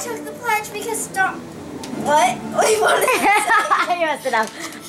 took the pledge because What? What do you want to say? You messed it up.